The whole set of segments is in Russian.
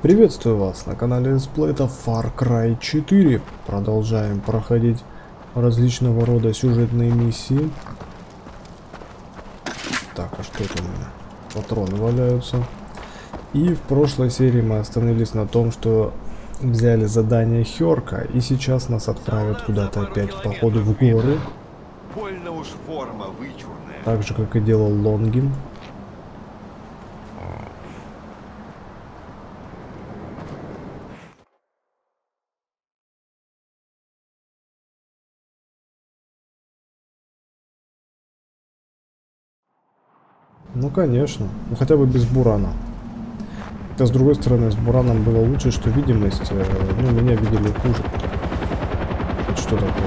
Приветствую вас на канале летсплея Far Cry 4. Продолжаем проходить различного рода сюжетные миссии. Так, а что это у меня? Патроны валяются. И в прошлой серии мы остановились на том, что взяли задание Хёрка, и сейчас нас отправят куда-то опять по ходу в горы. Больно уж форма вычурная. Так же, как и делал Лонгин. Ну конечно, ну хотя бы без бурана. Хотя с другой стороны, с бураном было лучше, что видимость, ну меня видели хуже. Это что такое?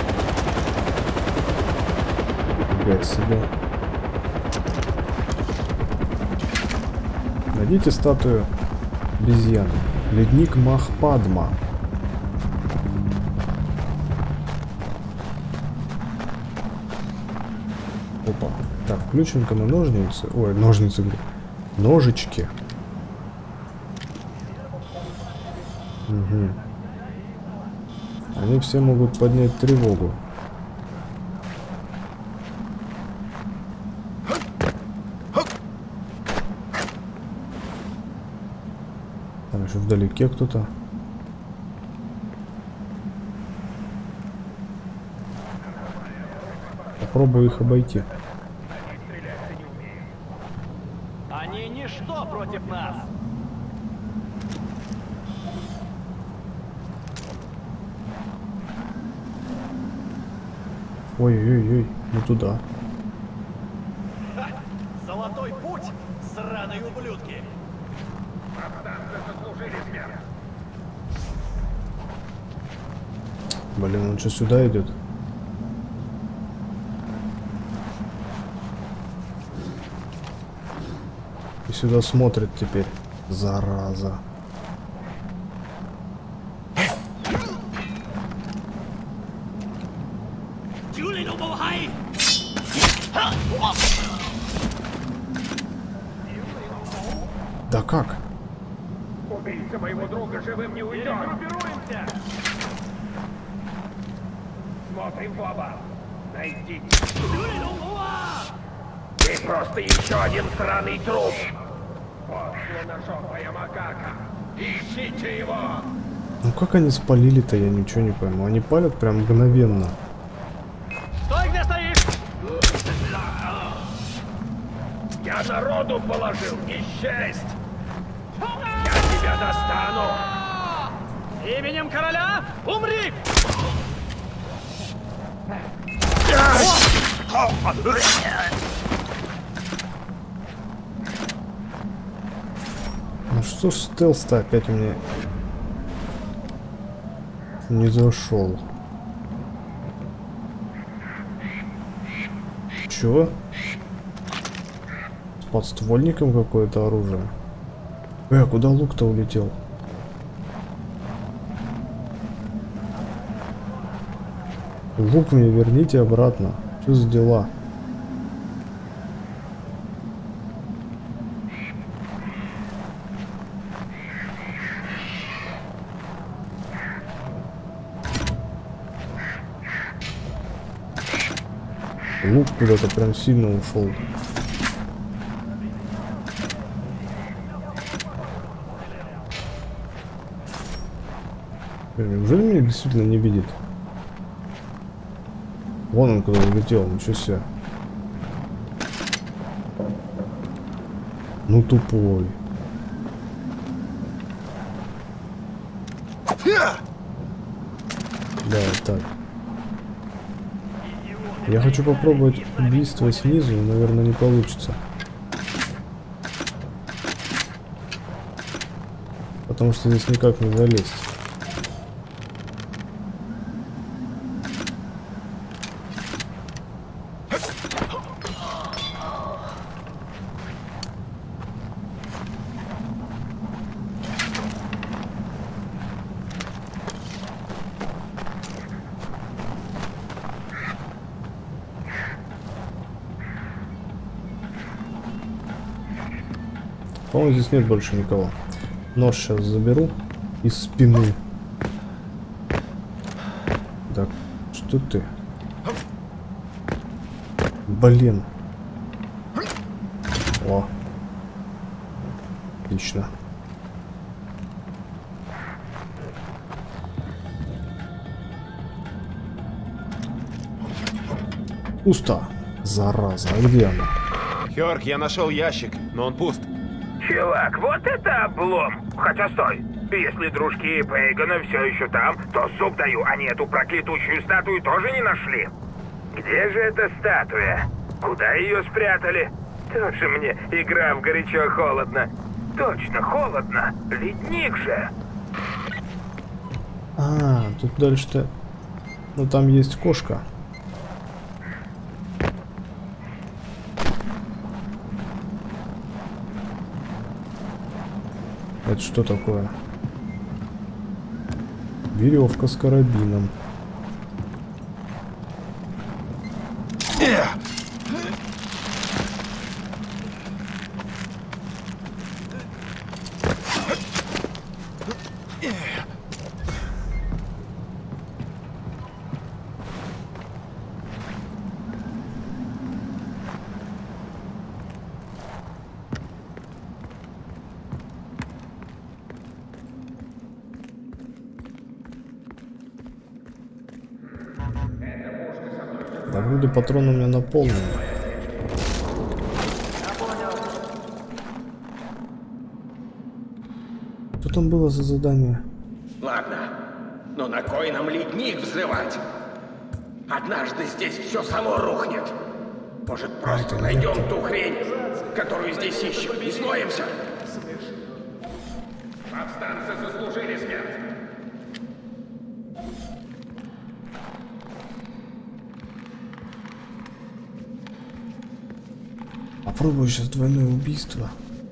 Фига себе. Найдите статую обезьяны. Ледник Махпадма. Опа. Так, включим-ка на ножницы. Ой, ножницы, говорю. Ножички. Угу. Они все могут поднять тревогу. Там еще вдалеке кто-то. Попробую их обойти. Они ничто против нас. Ой-ой-ой, не туда. Ха! Золотой путь, сраные ублюдки. Блин, он что, сюда идет? И сюда смотрит теперь. Зараза. Да как? Убийца моего друга живым не уйдет. Перегруппируемся. Смотрим в оба. Найдите. Ты просто еще один сраный труп. Вот слоножопая макака. Ищите его. Ну как они спалили-то, я ничего не пойму. Они палят прям мгновенно. Стой, где стоишь! Я народу положил, не счесть. Я тебя достану. Именем короля умри! Ну что ж стелс-то опять мне не зашел. Чё? С подствольником какое-то оружие. Куда лук-то улетел? Лук мне верните обратно. Что за дела? Лук куда-то прям сильно ушел. Неужели меня действительно не видит? Вон он куда улетел, ничего себе. Ну тупой. Да, так. Я хочу попробовать убийство снизу, но, наверное, не получится. Потому что здесь никак не залезть. По-моему, здесь нет больше никого. Нож сейчас заберу из спины. Так, что ты? Блин. О. Отлично. Пусто. Зараза, а где она? Хёрк, я нашел ящик, но он пуст. Чувак, вот это облом! Хотя стой, если дружки Пейгана все еще там, то зуб даю, они эту проклятущую статую тоже не нашли. Где же эта статуя? Куда ее спрятали? Тоже мне игра в горячо-холодно. Точно, холодно. Ледник же. А, тут дальше-то... Ну, там есть кошка. Это что такое? Веревка с карабином. Да вроде патроны у меня наполнены. Что там было за задание? Ладно, но на кой нам ледник взрывать? Однажды здесь все само рухнет. Может, просто найдем ту хрень, которую здесь ищем, и смоемся? Повстанцы заслужили смерть. Попробую сейчас двойное убийство.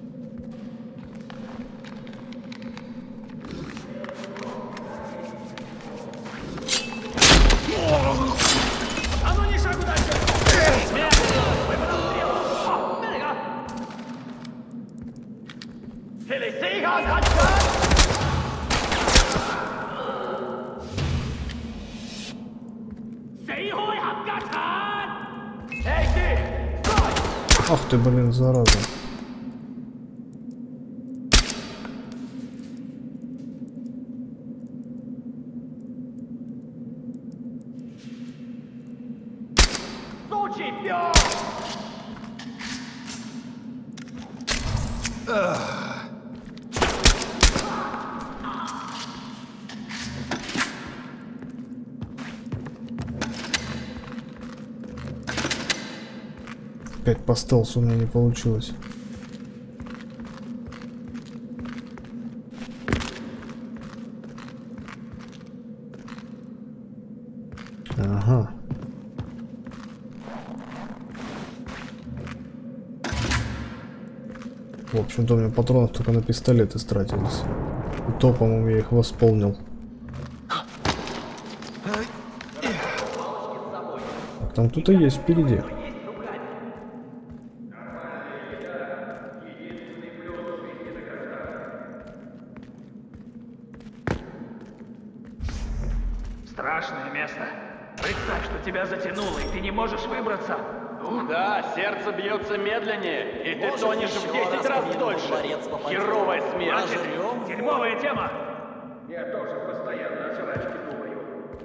А ну не шагу дальше! Смерть! Выпадом стрелу! Берега! Фелисига, дальше! Сейхуй, Хабгатан! Эй, ты! Ах ты, блин, зараза. Сучий пёс! Опять по стелсу у меня не получилось. Ага. В общем-то, у меня патронов только на пистолет истратились. И то, по-моему, я их восполнил. Так, там кто-то есть впереди. Страшное место. Представь, что тебя затянуло, и ты не можешь выбраться. Да, сердце бьется медленнее, и ты тонешь в 10 раз дольше. Херовая смерть. Значит, дерьмовая тема. Я тоже постоянно о жрачке думаю.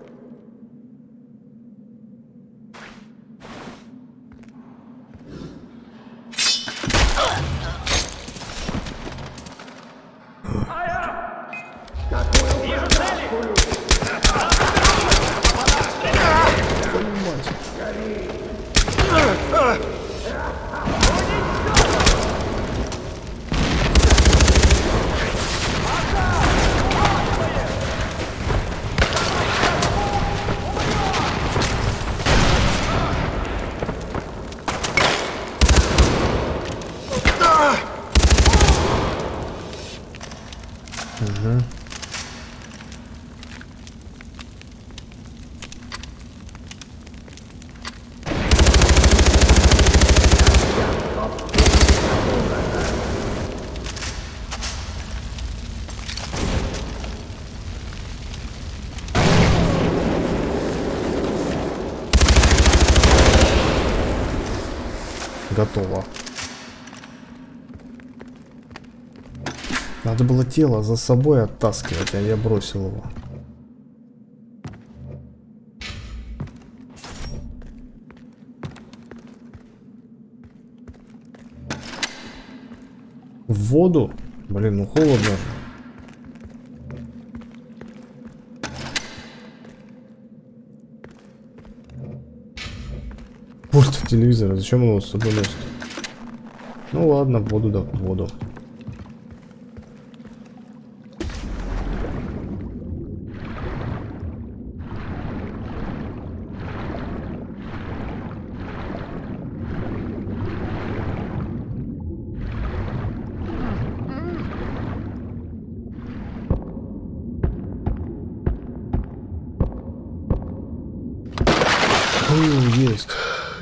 Вижу цели. готово. Надо было тело за собой оттаскивать, а я бросил его. В воду? Блин, ну холодно. Порт телевизора, зачем он его с собой носит? Ну ладно, в воду да в воду. Есть.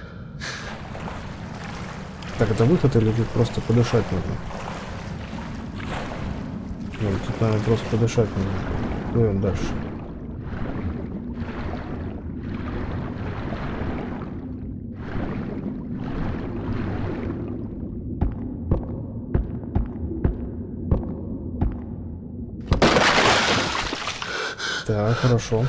Так, это выход или тут просто подышать нужно? Ну, тут, наверное, просто подышать нужно. Плывем дальше. Так, хорошо.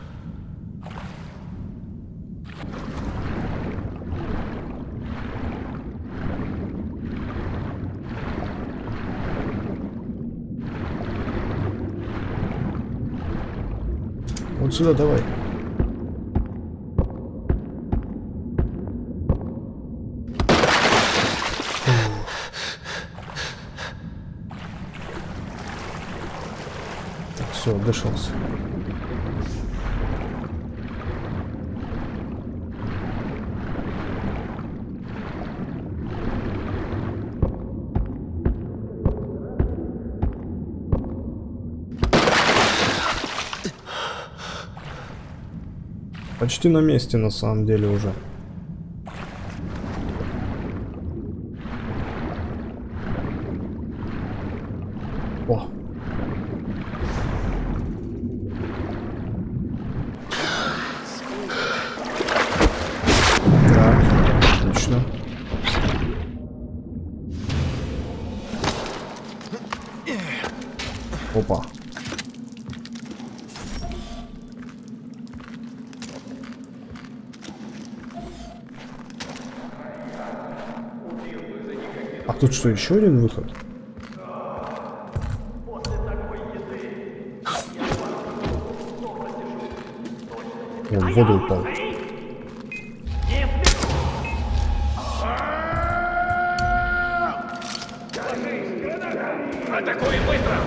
Вот сюда давай. Так, все, отдышался. Почти на месте, на самом деле, уже. О! Так, отлично. Опа. А тут что, еще один выход? Он в воду упал. Атакуем быстро!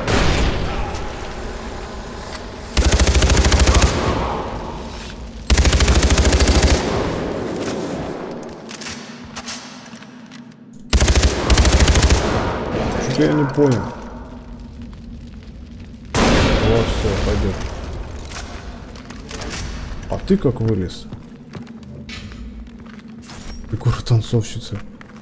Я не понял. Вот, все, пойдет. А ты как вылез? Фигура танцовщицы.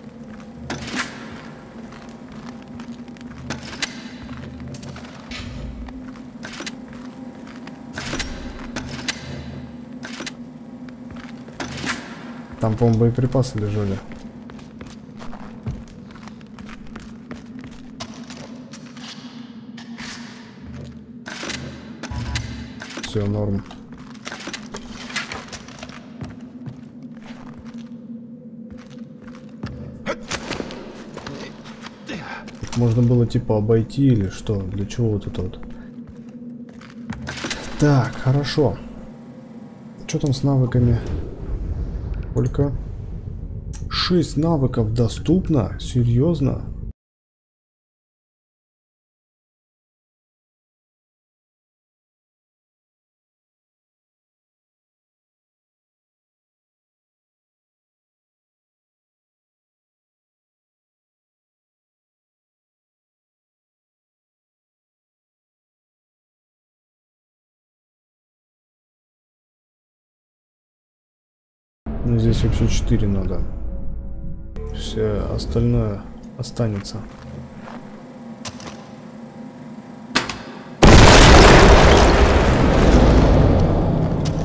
Там, по-моему, боеприпасы лежали. Все, норм. Тут можно было типа обойти или что? Для чего вот это вот? Так, хорошо. Что там с навыками? Сколько? 6 навыков доступно? Серьезно? Ну, здесь вообще 4 надо. Все остальное останется.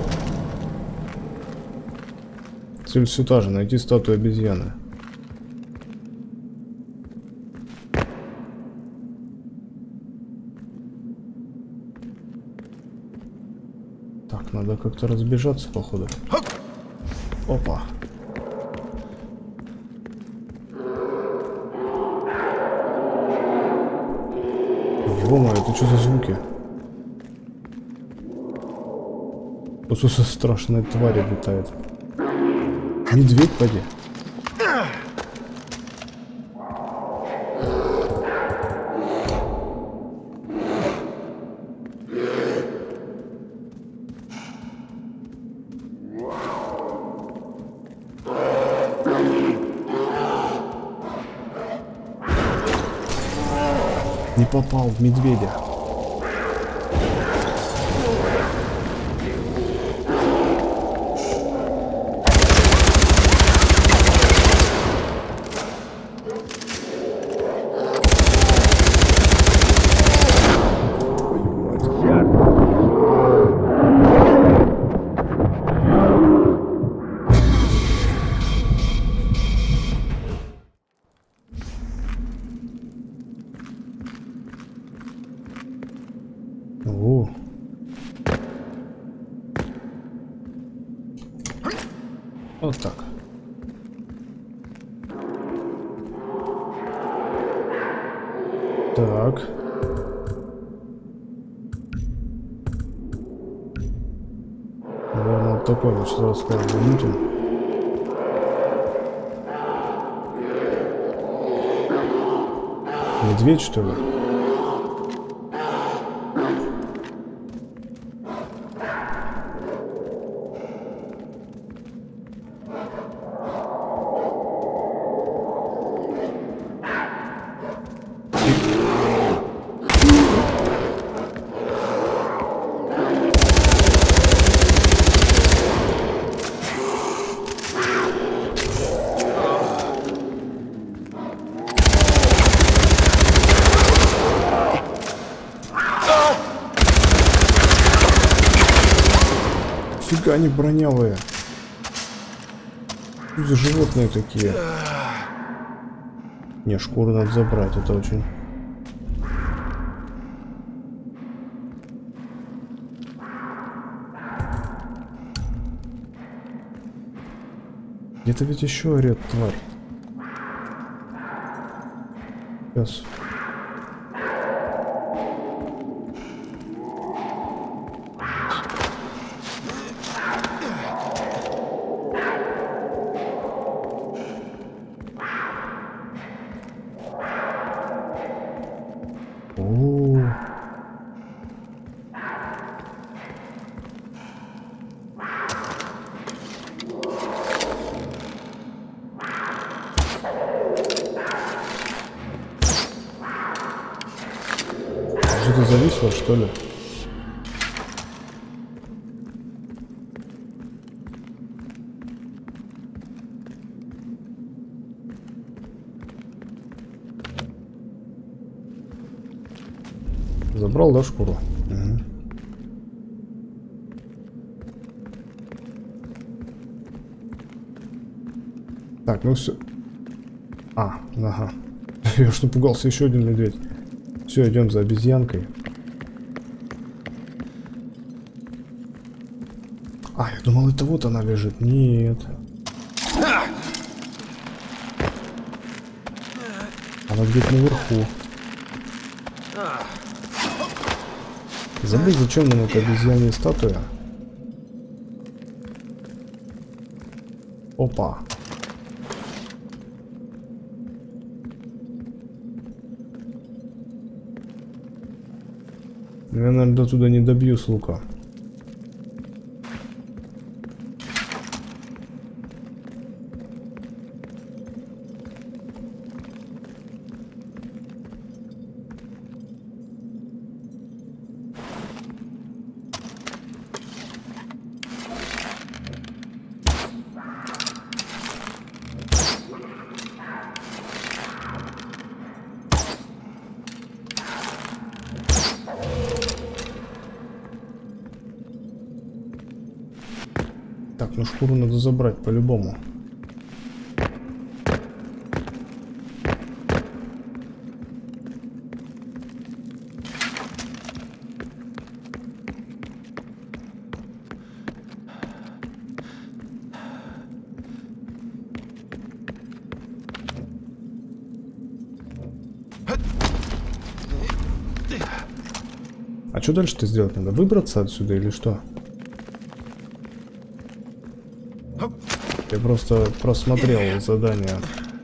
Цель все та же, найти статую обезьяны. Так, надо как-то разбежаться, походу. Опа. Ё-моё, это что за звуки? Тут страшная тварь летает. Медведь, поди. Не попал в медведя. О. Вот так. Так. Наверное, вот такой вот что рассказывал замутим. Медведь, что ли? Фига они бронявые. Что за животные такие? Не, шкуру надо забрать, это очень... Где-то ведь еще орет тварь. Сейчас. Что-то зависло, что ли? Забрал, да, шкуру? Угу. Так, ну все. Ага. Я что пугался, еще один медведь. Все, идем за обезьянкой. Я думал, это вот она лежит. Нет. Она где-то наверху. Забыл, зачем нам эта обезьянья статуя. Опа. Я, наверное, до туда не добью с лука. Так, ну шкуру надо забрать по-любому. А что дальше-то сделать надо? Выбраться отсюда или что? Я просто просмотрел задание.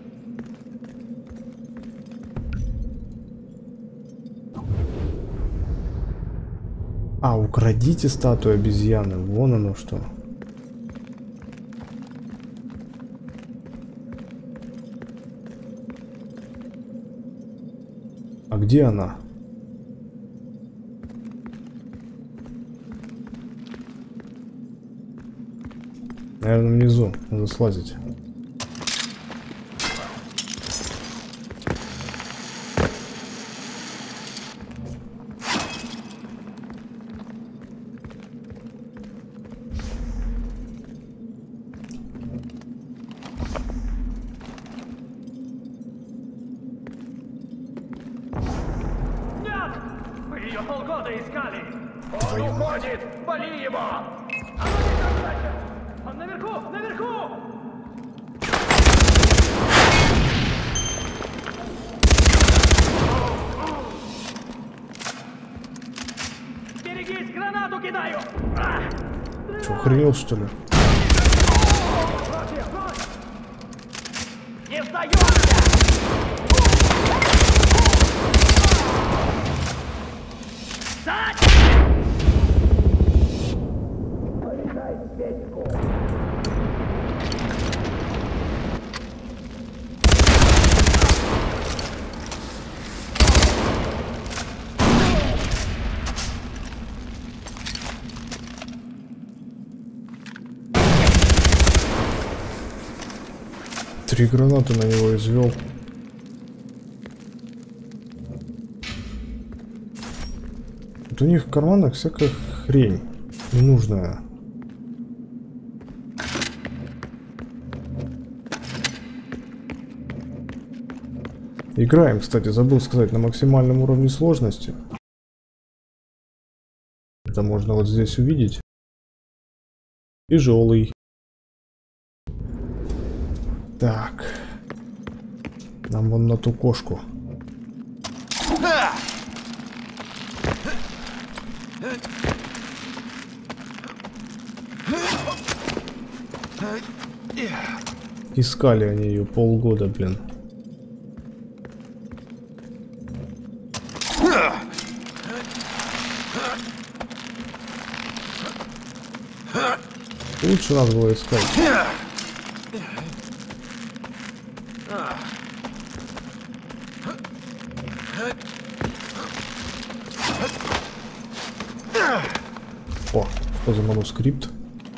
А, украдите статую обезьяны. Вон оно что. А где она? Наверное, внизу. Надо слазить. Нет! Мы ее полгода искали! Он уходит! Вали его! А ну не там дальше! Он наверху! Наверху! Берегись, гранату кидаю! Что, охренел что ли? Не сдаешься! Три гранаты на него извел. Вот у них в карманах всякая хрень ненужная. Играем, кстати, забыл сказать, на максимальном уровне сложности. Это можно вот здесь увидеть. Тяжелый. Так. Нам вон на ту кошку. Искали они ее полгода, блин. Лучше надо было искать. О, что за манускрипт?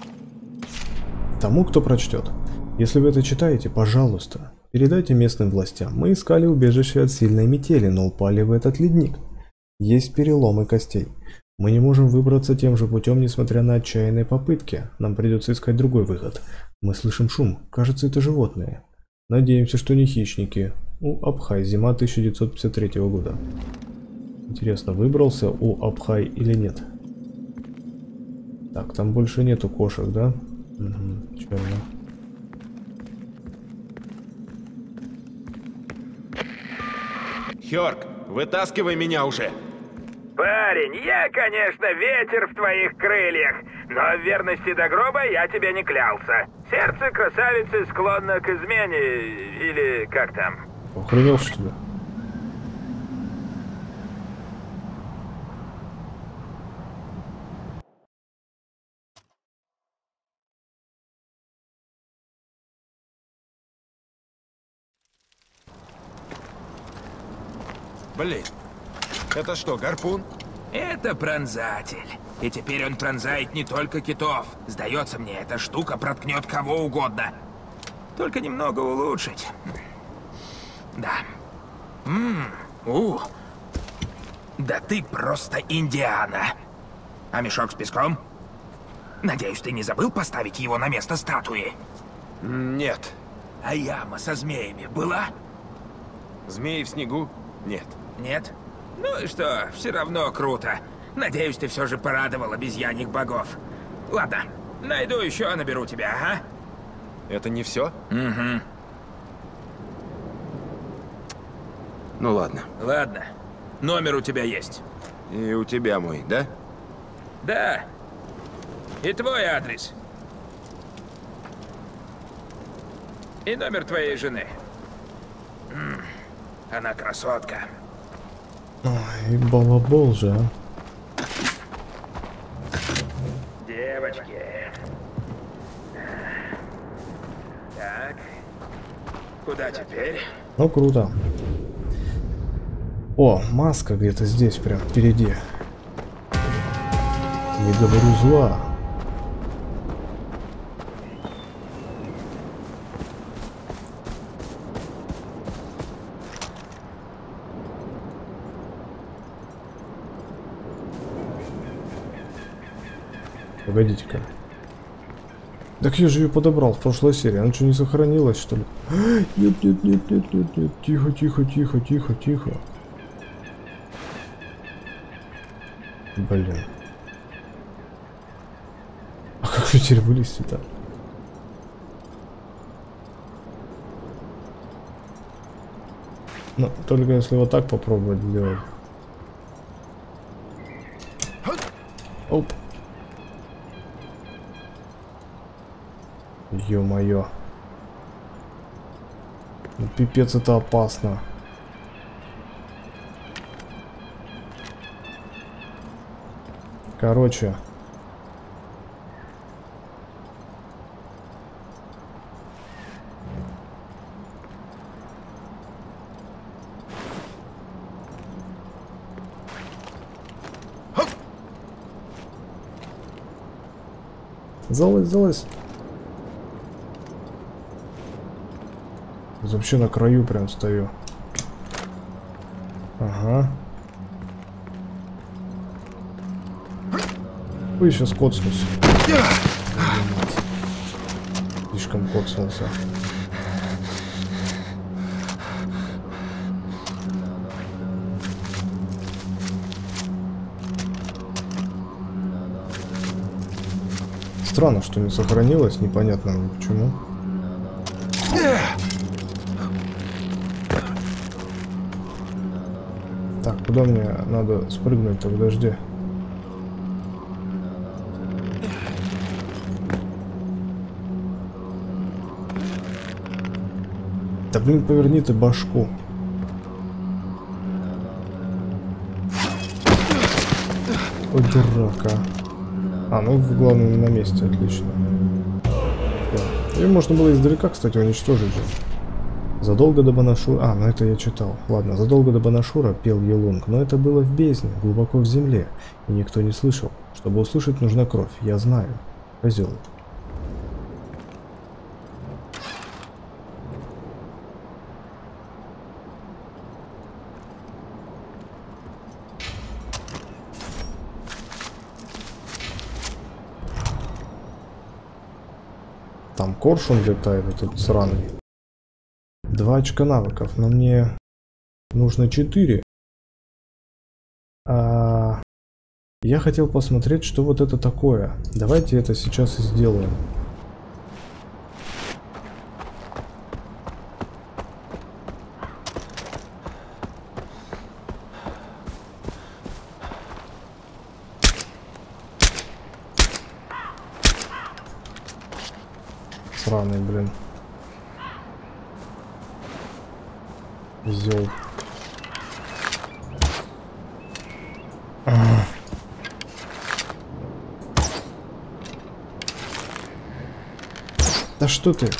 Тому, кто прочтет. Если вы это читаете, пожалуйста, передайте местным властям. Мы искали убежище от сильной метели, но упали в этот ледник. Есть переломы костей. Мы не можем выбраться тем же путем, несмотря на отчаянные попытки. Нам придется искать другой выход. Мы слышим шум. Кажется, это животные. Надеемся, что не хищники. Абхай. Зима 1953 года. Интересно, выбрался Абхай или нет? Так, там больше нету кошек, да? Угу, черно. Хёрк, вытаскивай меня уже! Парень, я, конечно, ветер в твоих крыльях, но в верности до гроба я тебе не клялся. Сердце красавицы склонно к измене, или как там? Охренел, что ли? Блин, это что, гарпун? Это пронзатель. И теперь он пронзает не только китов. Сдается мне, эта штука проткнет кого угодно. Только немного улучшить. Да. Да ты просто Индиана. А мешок с песком? Надеюсь, ты не забыл поставить его на место статуи? Нет. А яма со змеями была? Змеи в снегу? Нет. Нет? Ну и что, все равно круто. Надеюсь, ты все же порадовал обезьяньих богов. Ладно, найду еще, наберу тебя, ага? Это не все? Угу. Ну ладно. Ладно. Номер у тебя есть. И у тебя мой, да? Да. И твой адрес. И номер твоей жены. Она красотка. Ой, балабол же, а. Девочки. Так. Куда теперь? Ну, круто. О, маска где-то здесь, прям впереди. Не говорю зла. Погодите-ка. Так я же ее подобрал в прошлой серии. Она что, не сохранилась, что ли? Нет, нет, нет, нет, нет, нет. Тихо, тихо, тихо, тихо, тихо. Блин. А как же теперь вылезти-то? Ну, только если вот так попробовать сделать. Оп. Ё-моё. Ну, пипец, это опасно. Короче. Залазь, залазь. Вообще на краю прям стою. Ага. Ой, сейчас коцнусь. Слишком коцнулся. Странно, что не сохранилось, непонятно почему. Так, куда мне надо спрыгнуть-то? Подожди. Да блин, поверни ты башку. Ой, дурак, а. А, ну главное на месте, отлично. Да. Ее можно было издалека, кстати, уничтожить же. Задолго до Банашура... А, ну это я читал. Ладно, задолго до Банашура пел Елунг, но это было в бездне, глубоко в земле, и никто не слышал. Чтобы услышать, нужна кровь, я знаю. Козел. Там коршун летает, этот сраный. 2 очка навыков, но мне нужно 4. Я хотел посмотреть, что вот это такое. Давайте это сейчас и сделаем. Сраный, блин. Козел. Да что ты?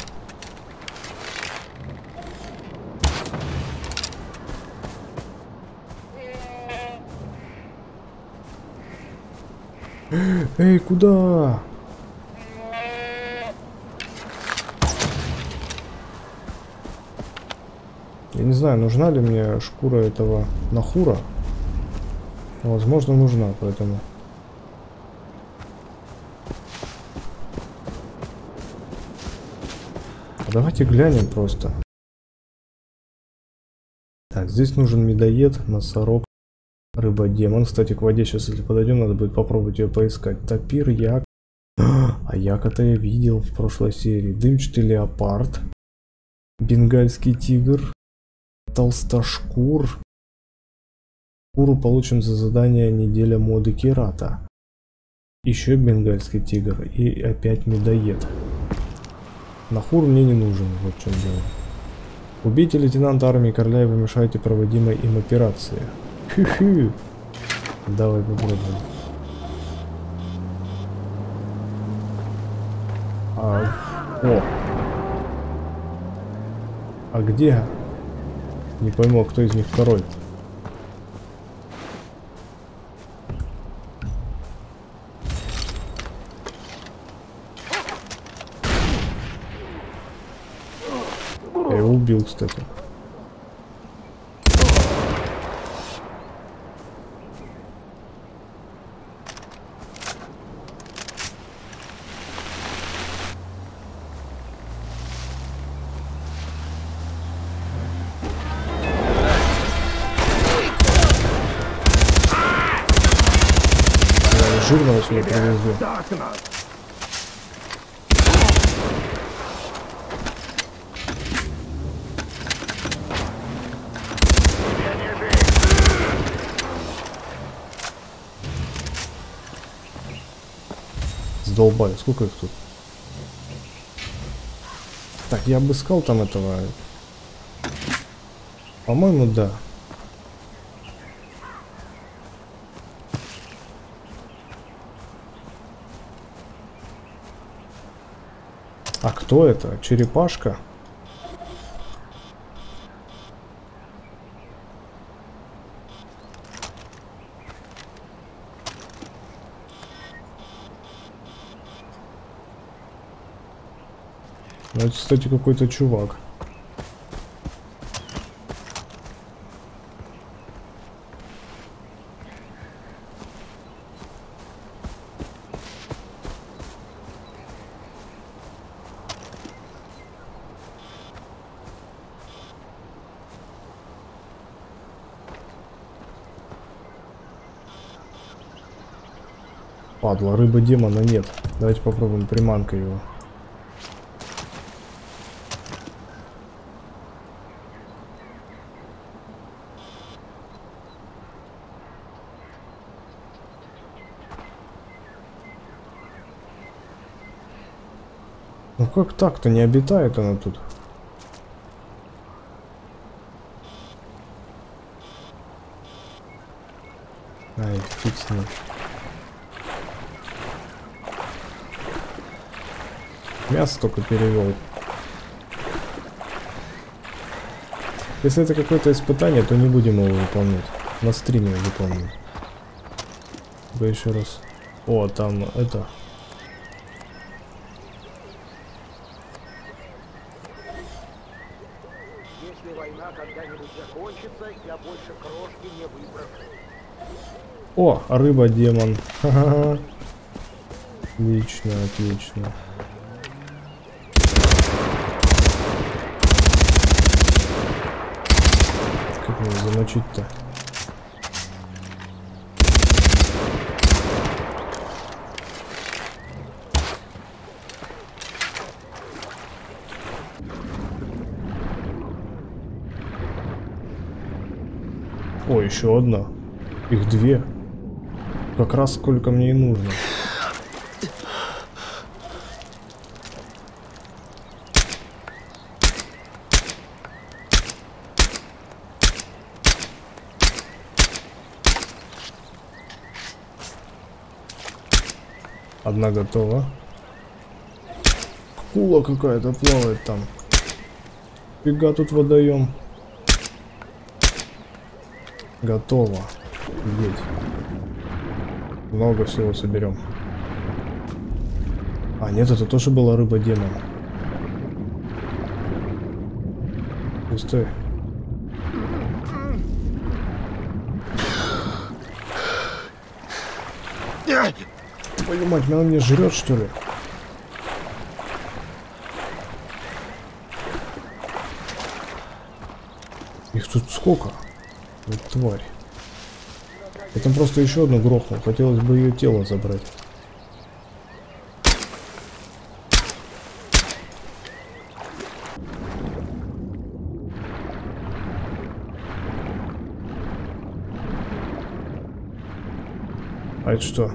Эй, куда? Я не знаю, нужна ли мне шкура этого нахура. Возможно, нужна, поэтому... Давайте глянем просто. Так, здесь нужен медоед, носорог, рыба-демон. Кстати, к воде сейчас, если подойдем, надо будет попробовать ее поискать. Тапир, як. А яка-то я видел в прошлой серии. Дымчатый леопард. Бенгальский тигр. Толстошкур. Шкуру получим за задание неделя моды Кирата. Еще бенгальский тигр и опять медоед. Нахур мне не нужен, вот в чем дело. Убейте лейтенанта армии короля и вы мешаете проводимой им операции. Хы-хы. Давай попробуем. А где? Не пойму, кто из них второй. Я его убил, кстати. Жирного сюда привезли. Сдолбали, сколько их тут? Так, я обыскал там этого. По-моему, да. А кто это? Черепашка? Ну, это, кстати, какой-то чувак. Падла, рыба демона нет. Давайте попробуем приманкой его. Ну как так-то? Не обитает она тут. Ай, фиг с ней. Мясо только перевел. Если это какое-то испытание, то не будем его выполнять. На стриме выполним. Да еще раз. О, там это. Если война когда-нибудь закончится, я больше крошки не выброшу. О, рыба-демон. Ха-ха-ха. Отлично, отлично. Как его замочить-то? О, еще одна. Их две. Как раз сколько мне и нужно. Одна готова. Акула какая-то плавает там. Фига тут водоем. Готово. Офигеть. Много всего соберем. А, нет, это тоже была рыба-демон. Стой. Твою мать, она меня жрет, что ли? Их тут сколько? Вот тварь. Я там просто еще одну грохнул. Хотелось бы ее тело забрать. А это что?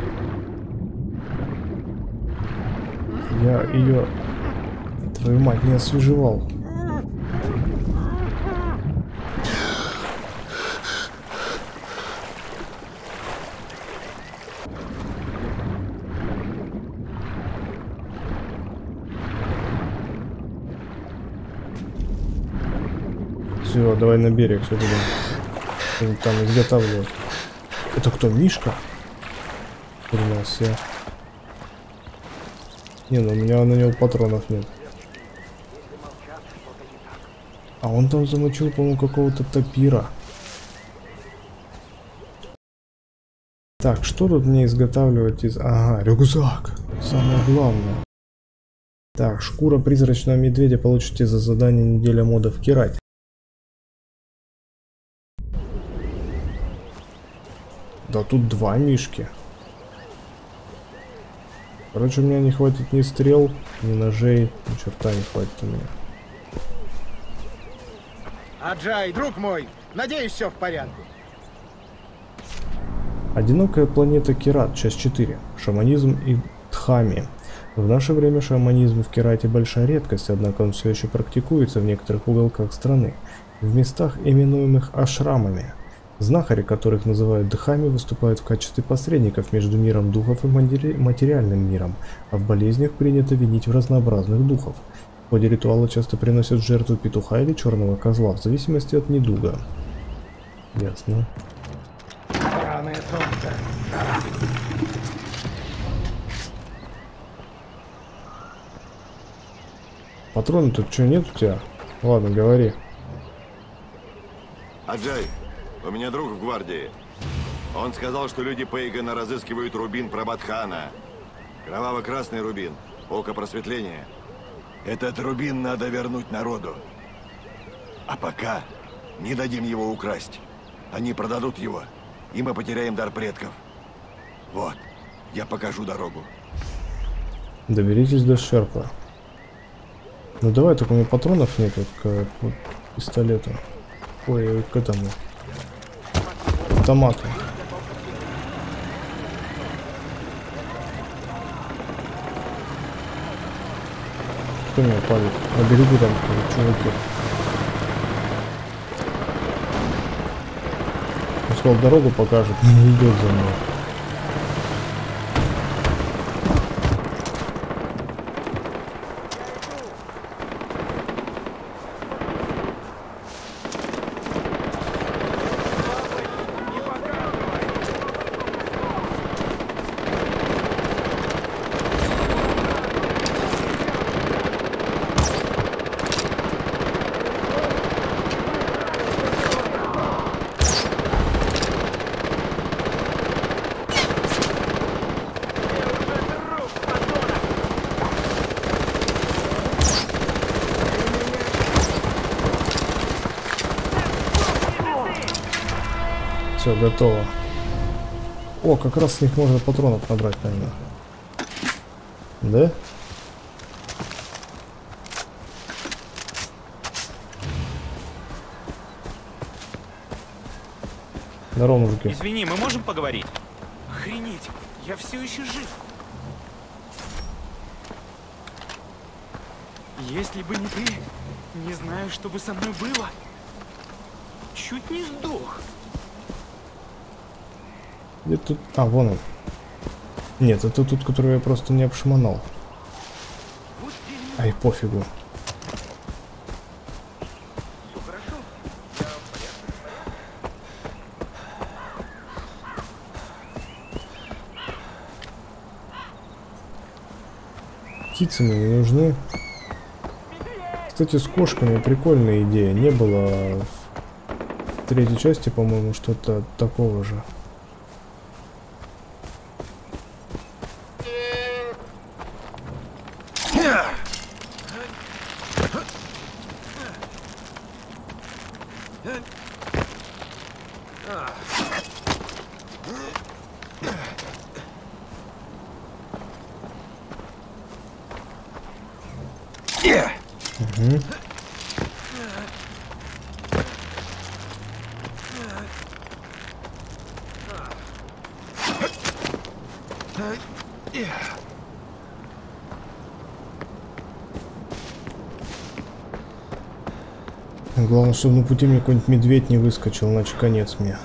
Я ее, твою мать, не освежевал. Все, давай на берег, все будем там изготавливать. Это кто, Мишка? Хренася. Не, ну у меня на него патронов нет. А он там замочил, по-моему, какого-то тапира. Так, что тут мне изготавливать из... Ага, рюкзак. Самое главное. Так, шкура призрачного медведя получите за задание неделя мода в Кирате. Да тут два мишки. Короче, у меня не хватит ни стрел, ни ножей, ни черта не хватит у меня. Аджай, друг мой, надеюсь, все в порядке. Одинокая планета Кират, часть 4. Шаманизм и Дхами. В наше время шаманизм в Кирате большая редкость, однако он все еще практикуется в некоторых уголках страны, в местах, именуемых ашрамами. Знахари, которых называют дхами, выступают в качестве посредников между миром духов и материальным миром, а в болезнях принято винить в разнообразных духов. В ходе ритуала часто приносят в жертву петуха или черного козла, в зависимости от недуга. Ясно. Патроны тут что, нет у тебя? Ладно, говори. Аджай, у меня друг в гвардии. Он сказал, что люди Пейгана разыскивают рубин Прабхатхана. Кроваво-красный рубин, око просветления. Этот рубин надо вернуть народу. А пока не дадим его украсть. Они продадут его, и мы потеряем дар предков. Вот, я покажу дорогу. Доберитесь до Шерпа. Ну давай, только у меня патронов нет вот к вот, пистолету. Ой, к этому. Автомату. Кто меня палит? На берегу там чуваки. Он сказал, дорогу покажет, не идет за мной. Все, готово. О, как раз с них можно патронов набрать, наверное. Да? Здорово, мужики. Извини, мы можем поговорить? Охренеть, я все еще жив. Если бы не ты, не знаю, что бы со мной было. Чуть не сдох. Где тут? А, вон он. Нет, это тут, который я просто не обшмонал. Ай, пофигу. Птицы мне не нужны. Кстати, с кошками прикольная идея. Не было в третьей части, по-моему, что-то такого же. Главное, чтобы на пути мне какой-нибудь медведь не выскочил, иначе конец мне.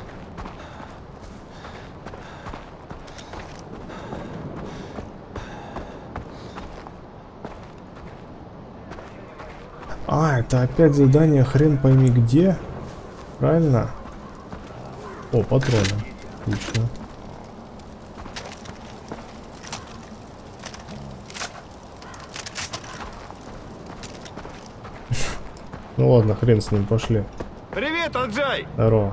А, это опять задание хрен пойми где. Правильно? О, патроны. Отлично. Ну ладно, хрен с ним, пошли. Привет, Аджай! Здорово.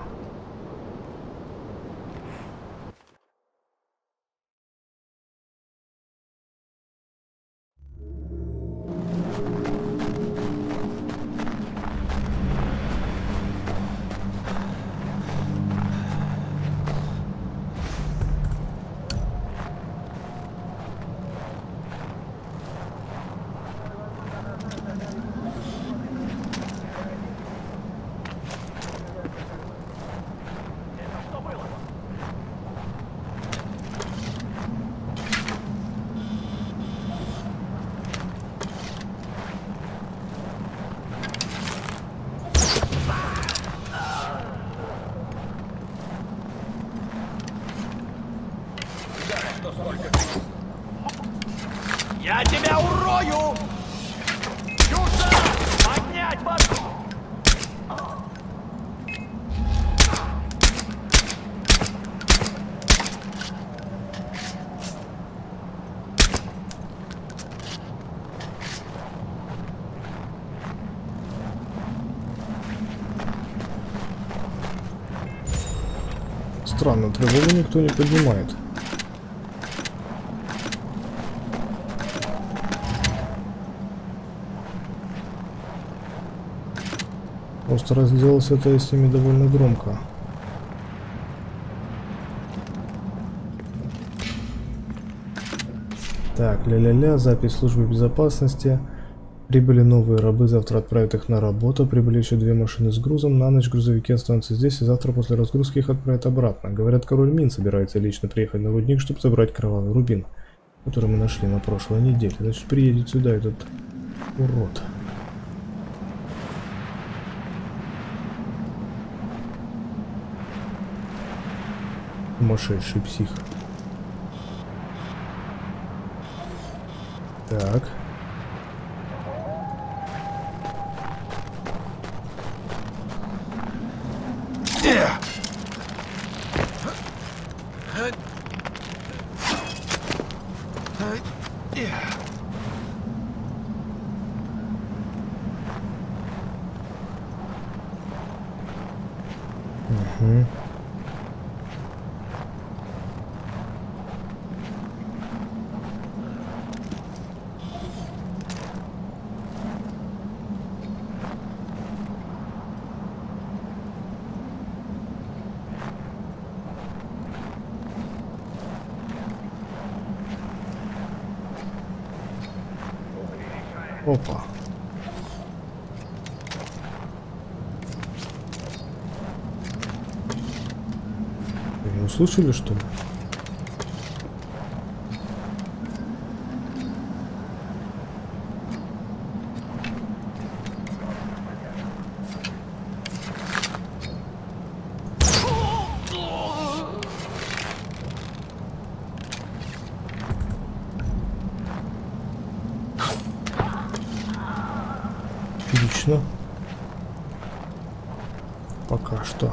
Я тебя урою! Южа! Поднять башню! Странно, тревогу никто не поднимает. Просто разделался это я с ними довольно громко. Так, ля-ля-ля, запись службы безопасности. Прибыли новые рабы, завтра отправят их на работу. Прибыли еще 2 машины с грузом. На ночь грузовики останутся здесь, и завтра после разгрузки их отправят обратно. Говорят, король Мин собирается лично приехать на рудник, чтобы забрать кровавый рубин, который мы нашли на прошлой неделе. Значит, приедет сюда этот урод. Сумасшедший псих. Так. Угу. Опа. Вы не услышали, что ли? Отлично. Пока что.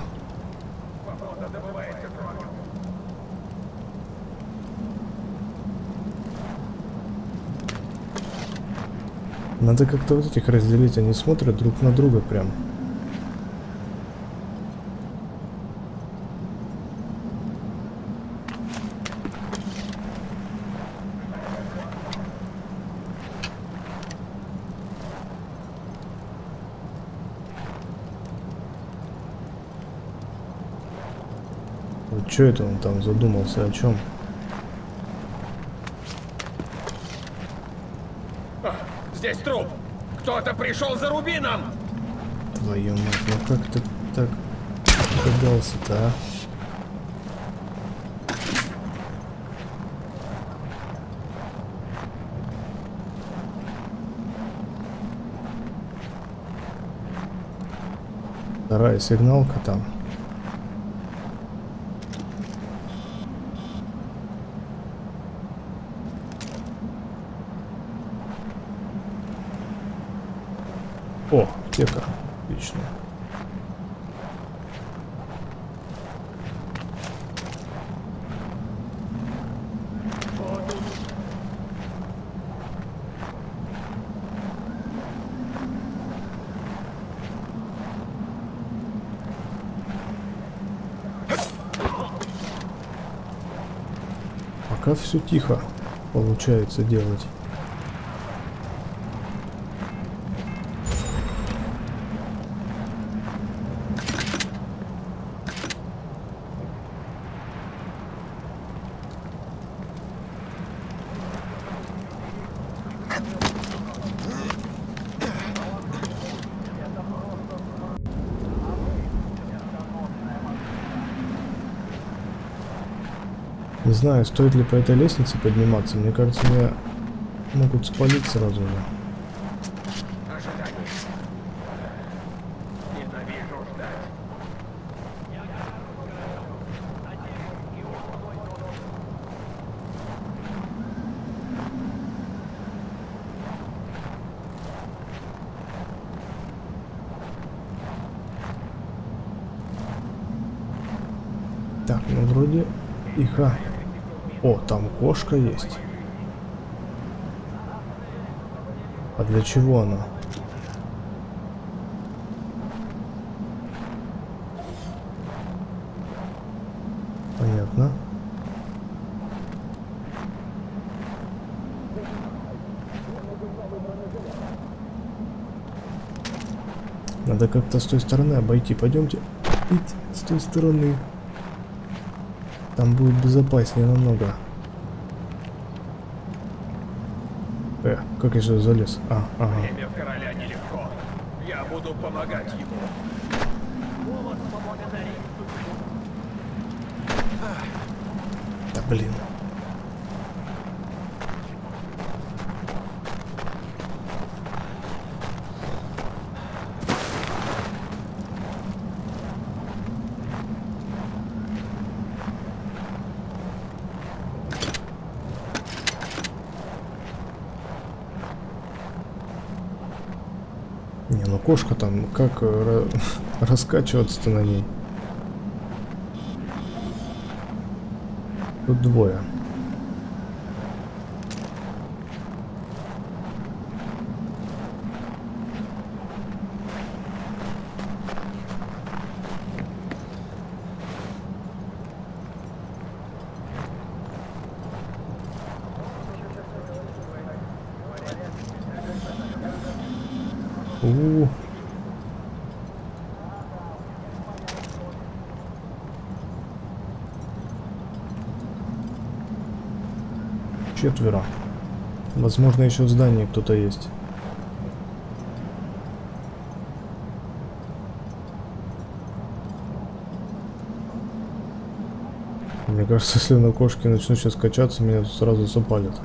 Надо как-то вот этих разделить, они смотрят друг на друга прям. Вот что это он там задумался, о чем? Здесь труп! Кто-то пришел за рубином! Твою мать, ну как ты так догадался-то, а? Вторая сигналка там. О, аптека. Отлично. Пока все тихо получается делать. Не знаю, стоит ли по этой лестнице подниматься. Мне кажется, меня могут спалить сразу же. Ожидание. Ненавижу ждать. Так, ну вроде тихо. О, там кошка есть. А для чего она? Понятно. Надо как-то с той стороны обойти. Пойдемте. С той стороны. Там будет безопаснее намного. Как я сюда залез? Ага. Время короля нелегко. Я буду помогать ему. Да блин. Не, ну кошка там, как раскачиваться-то на ней? Тут двое. Четверо. Возможно, еще в здании кто-то есть. Мне кажется, если на кошке начну сейчас качаться, меня тут сразу запалят.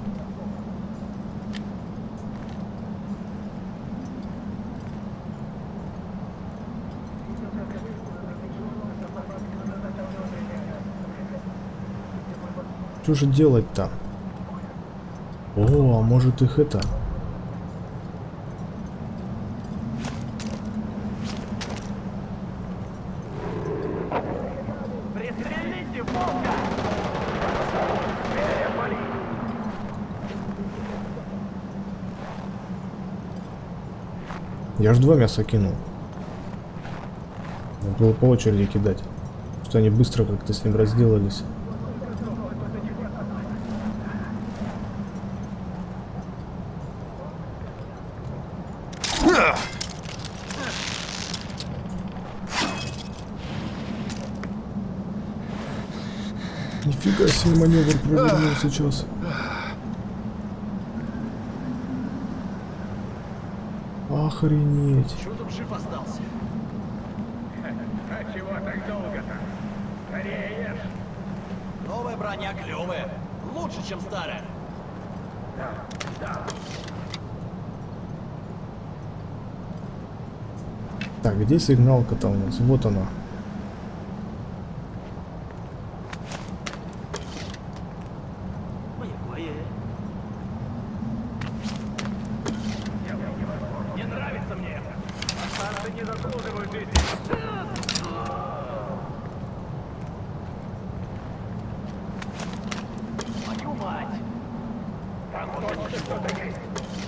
Что же делать-то? О, а может их это? Пристрелите волка! Я ж 2 мяса кинул. Надо было по очереди кидать. Что они быстро как-то с ним разделались. Нифига себе маневр провернул сейчас. Охренеть. Чудом жив остался. А чего так долго-то? Скорее ешь. Новая броня клевая. Лучше, чем старая. Так, где сигналка-то у нас? Вот она. Не нравится мне это. Станции не заслуживают жизни. Твою мать! Там точно что-то есть.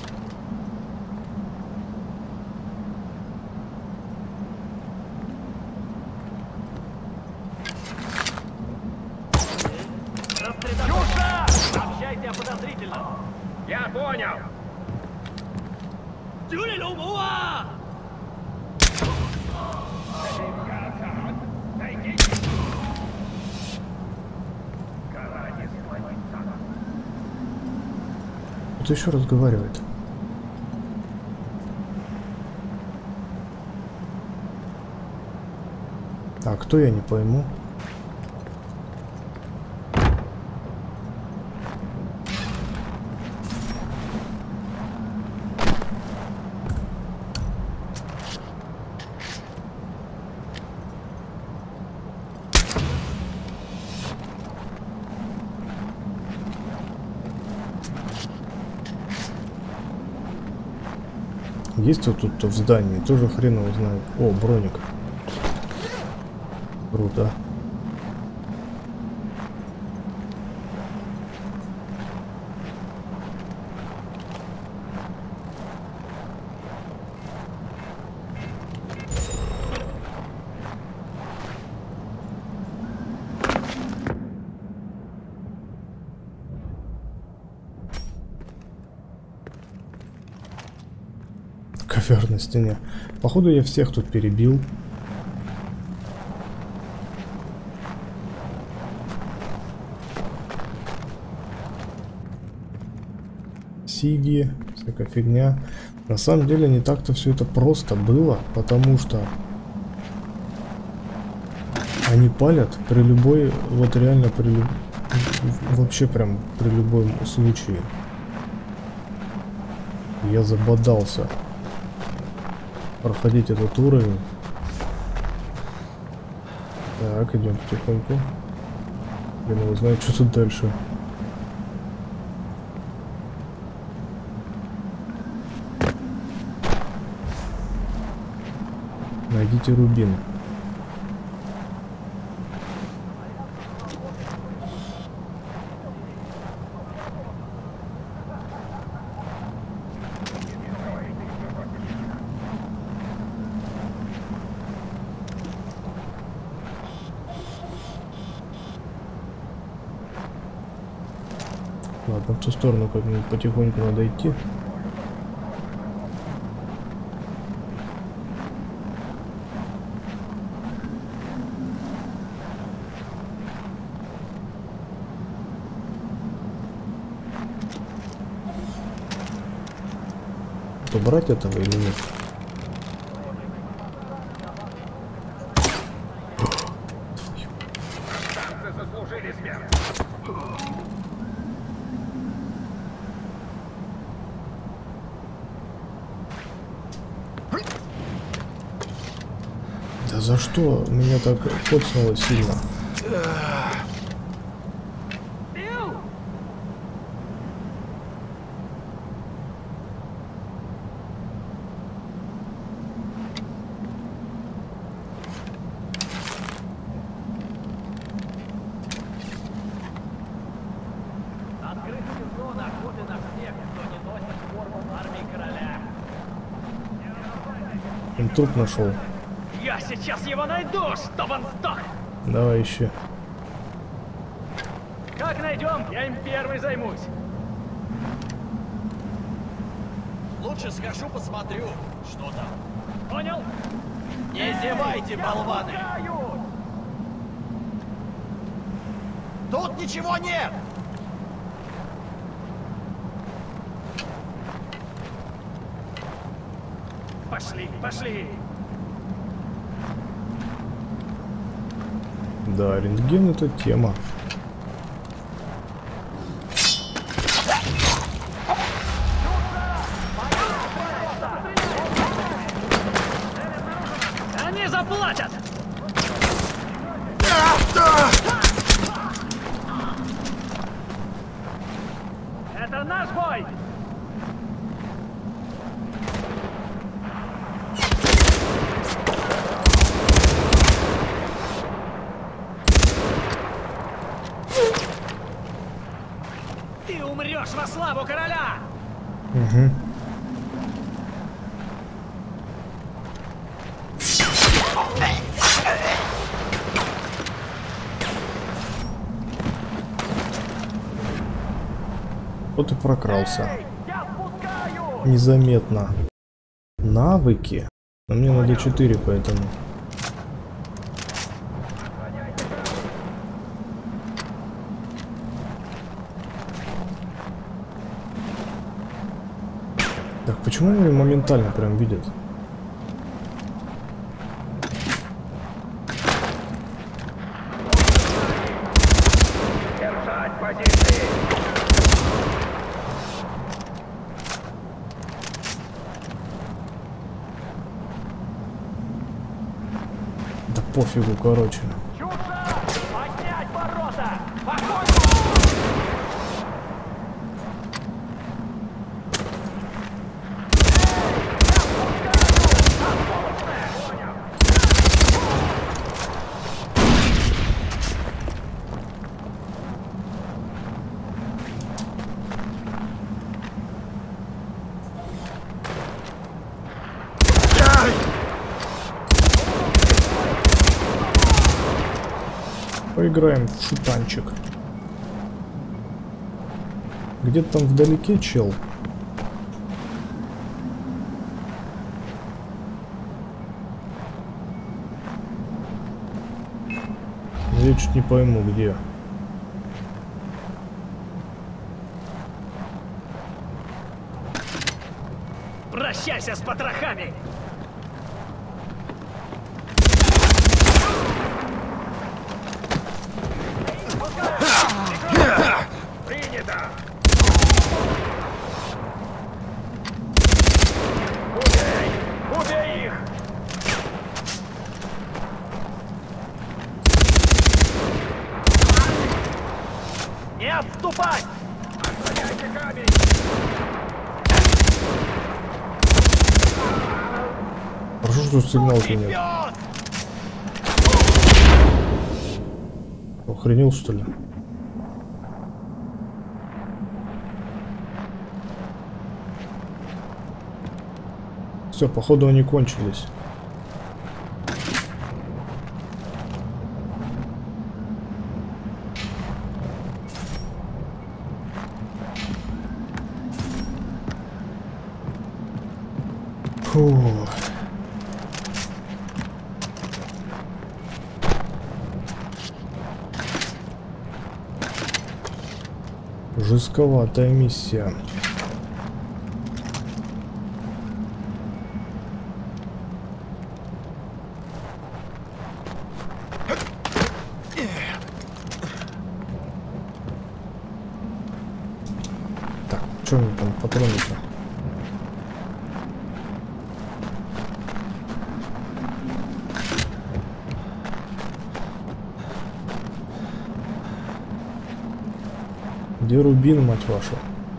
Юша! Сообщайте о подозрительном. Я понял. Кто еще разговаривает? А кто, я не пойму. Есть вот тут в здании, тоже хрен его знает. О, броник. Круто. Ковер на стене. Походу я всех тут перебил. Сиги, всякая фигня. На самом деле не так-то все это просто было, потому что они палят при любой, вот реально при вообще прям при любом случае. Я забодался проходить этот уровень. Так, идем потихоньку. Блин, его знает, что тут дальше. Найдите рубин. Ладно, в ту сторону как-нибудь потихоньку надо идти. То брать этого или нет? Станции заслужили смерть. Да за что меня так коцнуло сильно? Открытая зона охоты на всех, кто не носит форму армии короля. Он труп нашел. Я сейчас его найду, чтобы он сдох! Давай еще. Как найдем, я им первый займусь. Лучше схожу посмотрю, что там. Понял? Не зевайте, болваны! Тут ничего нет! Пошли, пошли! Да, рентген это тема. пойдешь во славу короля! Угу. Вот и прокрался. Незаметно. Навыки. Но мне надо 4, поэтому. Так, почему они моментально прям видят? Держать позиции! Да пофигу, короче. Поднять ворота! Огонь! Поиграем в шутанчик. Где-то там вдалеке чел. Я чуть не пойму, где. Прощайся с потрохами! Принято! Убей их! Не отступать! Отгоняйте камень! Хорошо, что сигналки нет. Охренел, что ли? Все, походу они кончились. Фу. Жестковатая миссия. Так, что мне там патроны-то? Где рубин, мать вашу?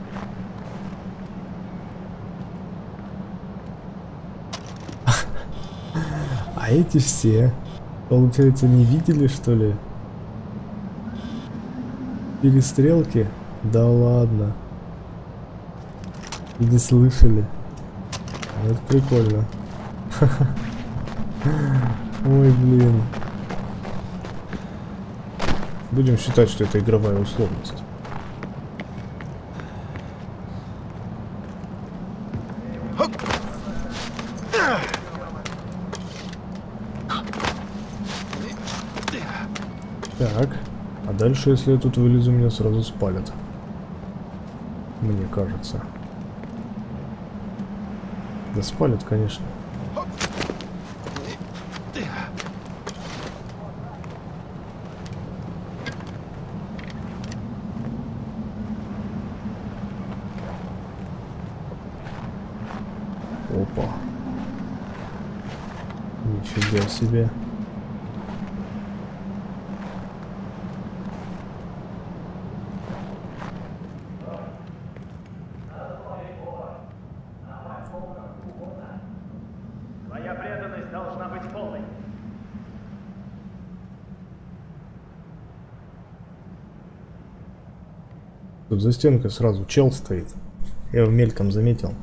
А эти все, получается, не видели, что ли? Перестрелки? Да ладно. И не слышали. Это прикольно. Ой, блин. Будем считать, что это игровая условность. Так, а дальше, если я тут вылезу, меня сразу спалят. Мне кажется. Да спалят, конечно. Опа. Нифига себе. Твоя преданность должна быть полной. Тут за стенкой сразу чел стоит. Я его мельком заметил.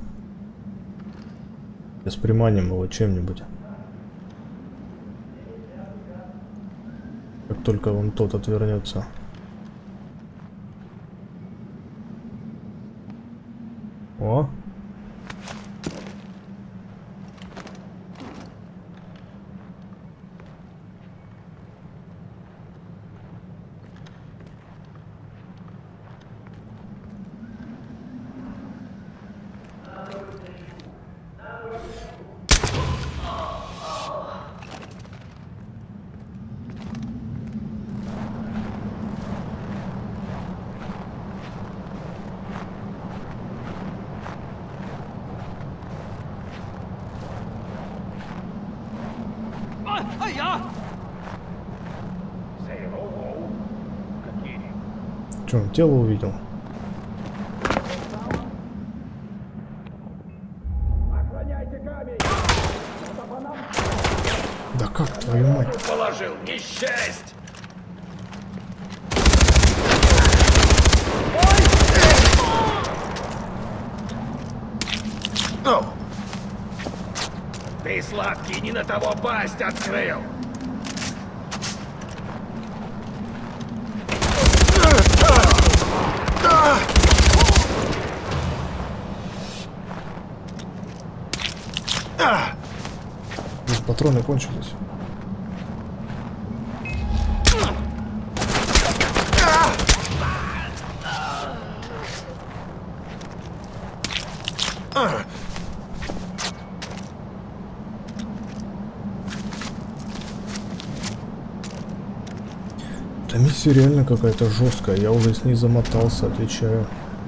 С приманием его чем-нибудь. Как только вон тот отвернется. О! Че, он тело увидел? Да как, твою мать? Положил, несчасть! Ты сладкий, не на того пасть открыл! Патроны кончились. Эта миссия реально какая-то жесткая. Я уже с ней замотался, отвечаю.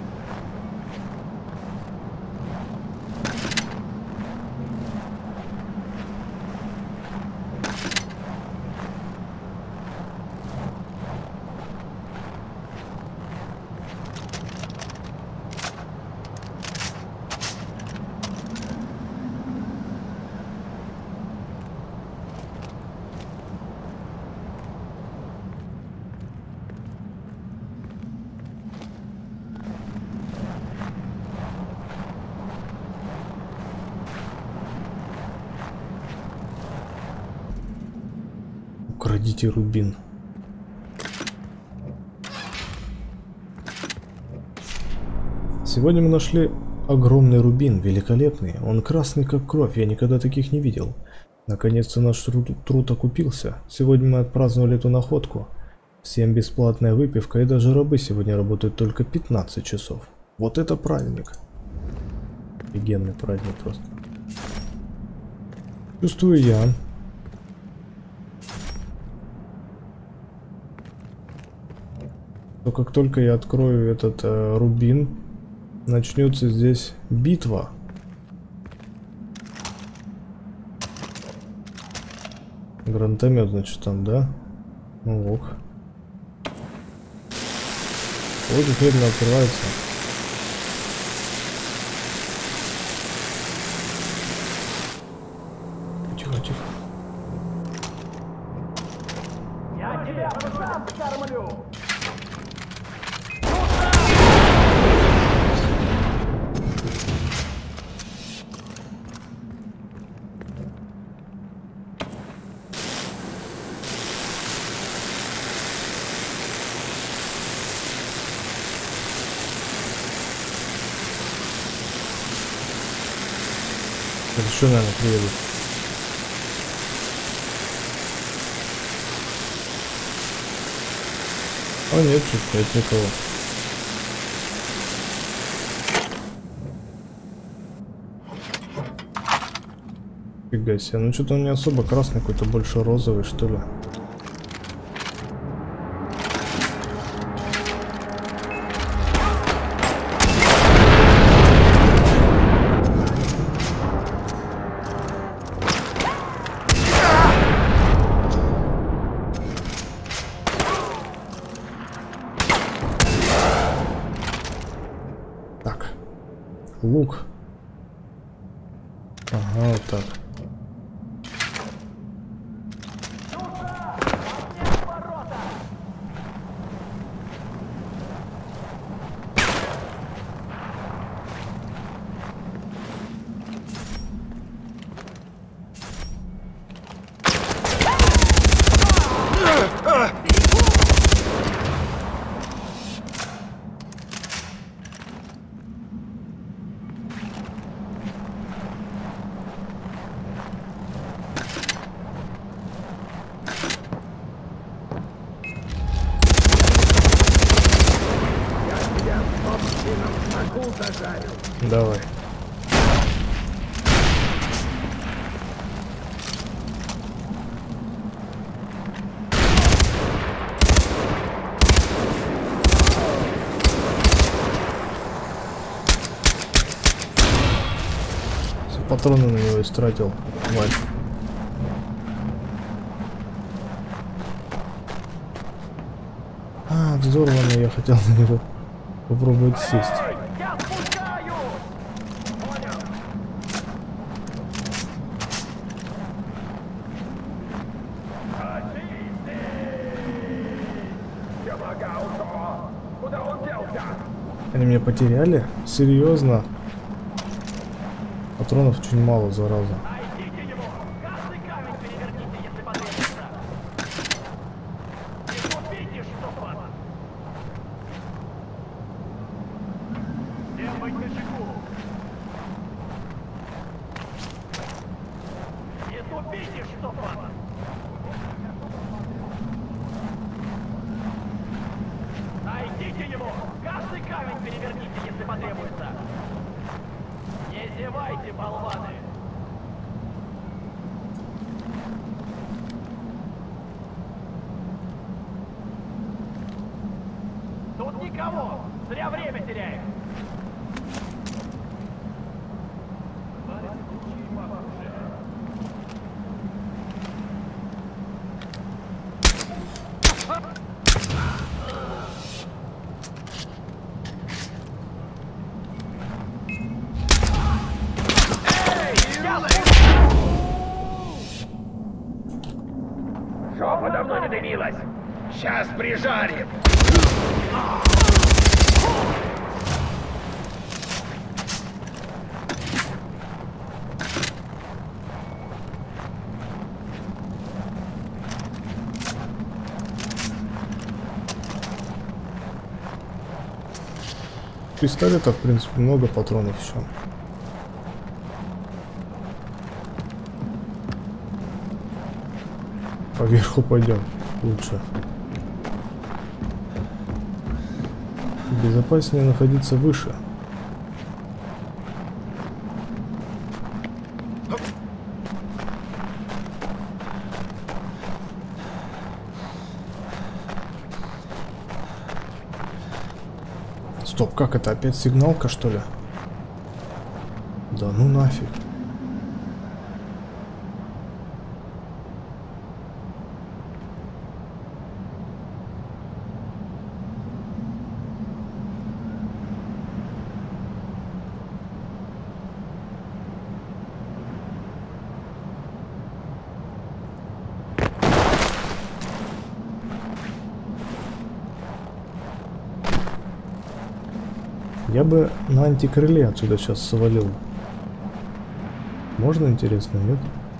Украдите рубин. Сегодня мы нашли огромный рубин, великолепный. Он красный как кровь, я никогда таких не видел. Наконец-то наш труд окупился. Сегодня мы отпраздновали эту находку. Всем бесплатная выпивка, и даже рабы сегодня работают только 15 часов. Вот это праздник. Офигенный праздник просто. Чувствую я. Но как только я открою этот рубин, начнется здесь битва. Гранатомет, значит, там, да? Ну ок. Вот тут медленно открывается. Тихо, тихо. Я тебя сам кормлю! Это что, наверное, приедут? А нет, тут опять никого. Фига себе, ну что-то он не особо красный, какой-то больше розовый, что ли. Лук. Ага, вот так. Давай. Все патроны на него истратил. Мать. А, взорванный, я хотел на него попробовать сесть. Я спускаю! Понял. Куда он делся? Они меня потеряли? Серьезно? Патронов очень мало, зараза. Найдите его! Каждый камень переверните, если потребуется! Не купите, что вас! Всем быть начеку! Не тупите, что вас! Найдите его! Каждый камень переверните, если потребуется! Не зевайте, болваны! Тут никого! Зря время теряем! Жопа давно не дымилась. Сейчас прижарим. Пистолета, в принципе, много патронов еще. Поверху пойдем лучше. Безопаснее находиться выше. Стоп, как это? Опять сигналка, что ли? Да ну нафиг. Я бы на антикрыле отсюда сейчас свалил. Можно, интересно, нет?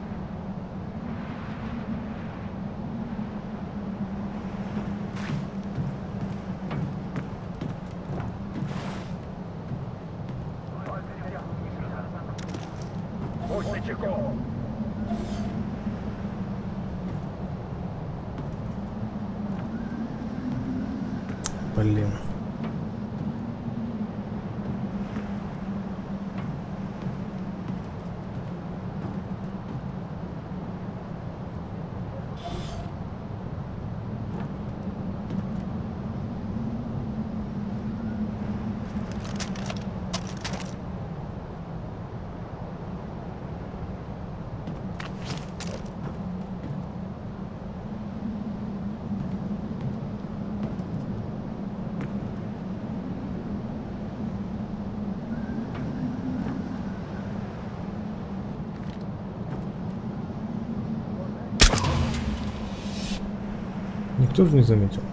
Будь начеку. Блин. Никто же не заметил.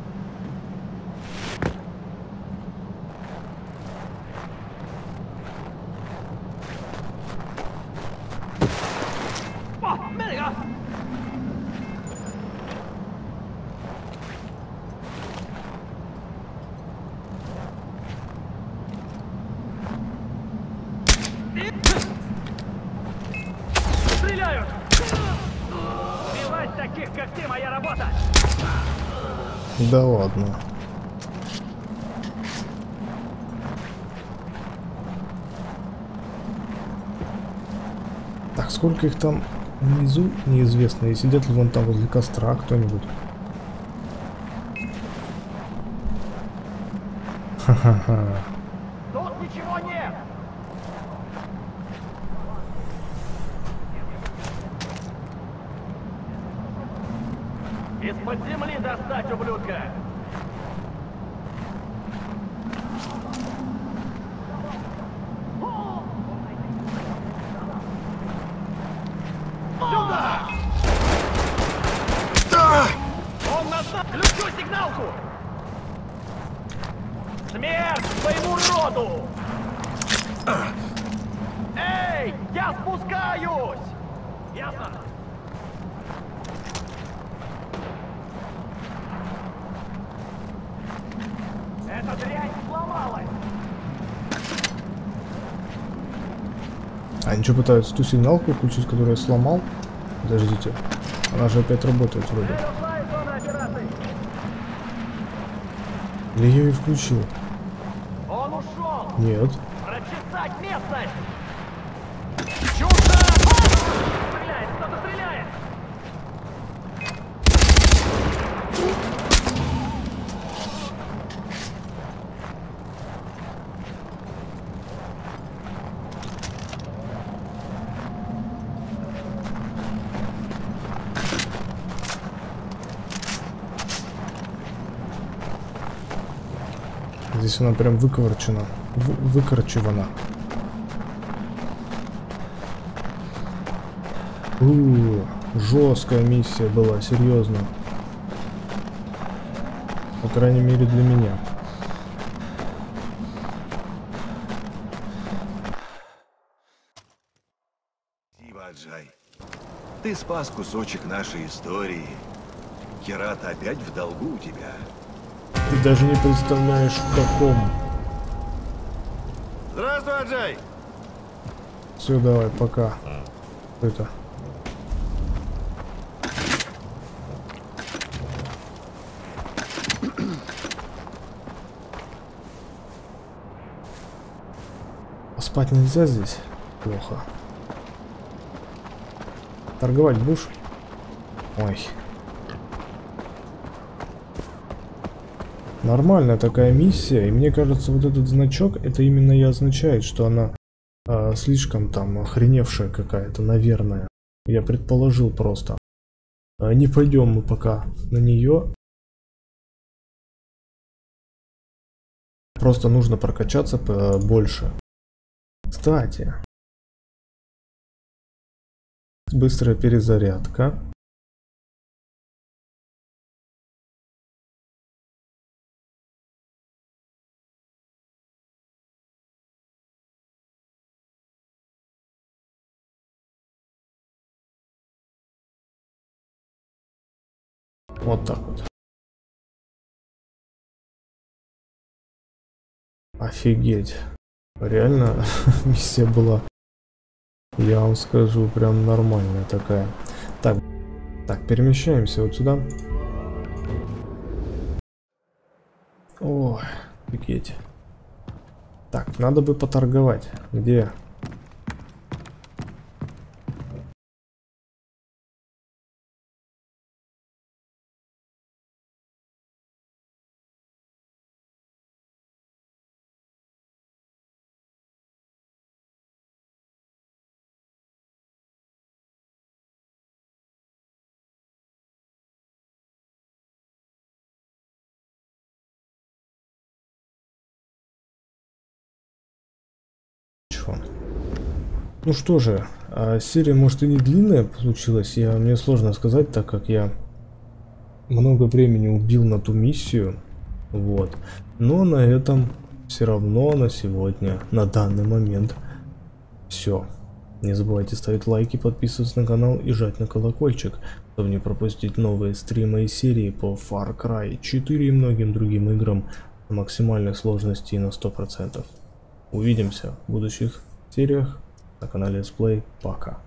Стреляют! Убивать таких, как ты, моя работа! Да ладно. сколько их там внизу, неизвестно. И сидят ли вон там возле костра кто-нибудь. Ха-ха-ха. Тут ничего нет! Из-под земли достать, ублюдка! Сюда! Он нас... Включу сигналку! Смерть своему роду! Эй, я спускаюсь! Ясно? Эта дрянь сломалась! Они что, пытаются ту сигналку включить, которую я сломал? Подождите. Она же опять работает вроде. Или я ее включил? Он ушел! Нет. Прочесать местность! Чудо! Стреляет! Кто-то стреляет! Здесь она прям выкорчена. Выкорчевана. Жесткая миссия была, серьезно. По крайней мере для меня. Спасибо, Аджай. Ты спас кусочек нашей истории. Кират опять в долгу у тебя. Ты даже не представляешь, в каком. Здравствуй, Аджай! Все, давай, пока. Это. Спать нельзя здесь? Плохо. Торговать будешь? Ой. Нормальная такая миссия, и мне кажется, вот этот значок, это именно и означает, что она слишком там охреневшая какая-то, наверное. Я предположил просто. Не пойдем мы пока на нее. Просто нужно прокачаться больше. Кстати. Быстрая перезарядка. Вот так вот. Офигеть. Реально миссия была, я вам скажу, прям нормальная такая. Так, перемещаемся вот сюда. Ой, офигеть. Так, надо бы поторговать. Где? Ну что же, серия может и не длинная получилась, мне сложно сказать, так как я много времени убил на ту миссию, вот. Но на этом все равно на сегодня, на данный момент, все. Не забывайте ставить лайки, подписываться на канал и жать на колокольчик, чтобы не пропустить новые стримы и серии по Far Cry 4 и многим другим играм на максимальной сложности и на 100%. Увидимся в будущих сериях на канале Let's Play. Пока.